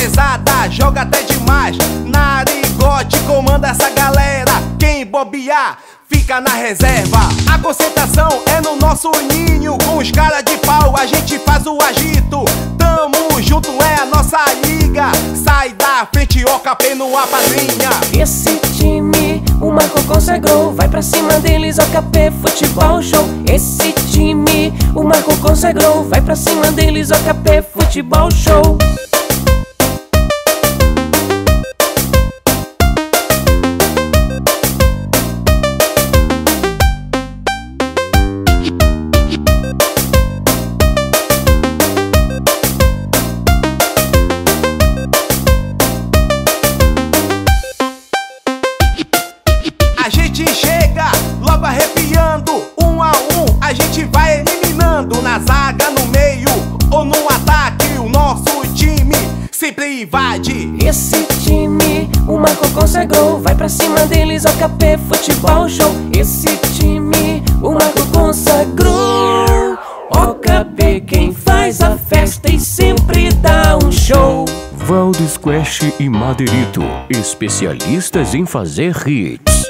pesada, joga até demais. Narigude comanda essa galera, quem bobear fica na reserva. A concentração é no nosso ninho, com os caras de pau a gente faz o agito. Tamo junto, é a nossa liga, sai da frente, OKP no apadrinha. Esse time o Marco consagrou, vai pra cima deles, OKP Futebol Show. Esse time o Marco consagrou, vai pra cima deles, OKP Futebol Show. A gente chega logo arrepiando, 1 a 1 a gente vai eliminando. Na zaga, no meio ou no ataque, o nosso time sempre invade. Esse time o Marco consagrou, vai pra cima deles, OKP Futebol Show. Esse time o Marco consagrou, OKP quem faz a festa e sempre dá um show. Valdes Quest e Madeirito, especialistas em fazer hits.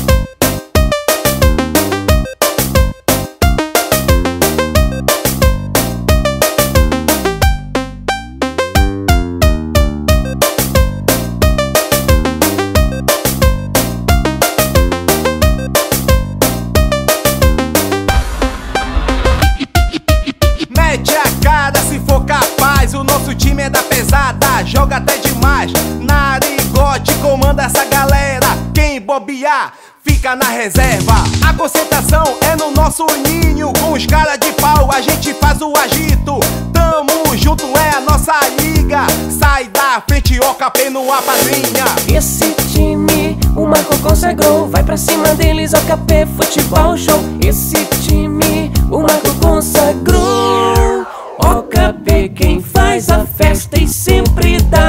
Mete a cara se for capaz, o nosso time é da pesada, joga até demais. Narigude comanda essa galera, quem bobear fica na reserva. A concentração é no nosso ninho, com os caras de pau a gente faz o agito. Tamo junto, é a nossa liga, sai da frente, OKP no apadrinha. Esse time o Marco consagrou, vai pra cima deles, OKP Futebol Show. Esse time o Marco consagrou, OKP quem faz a festa e sempre dá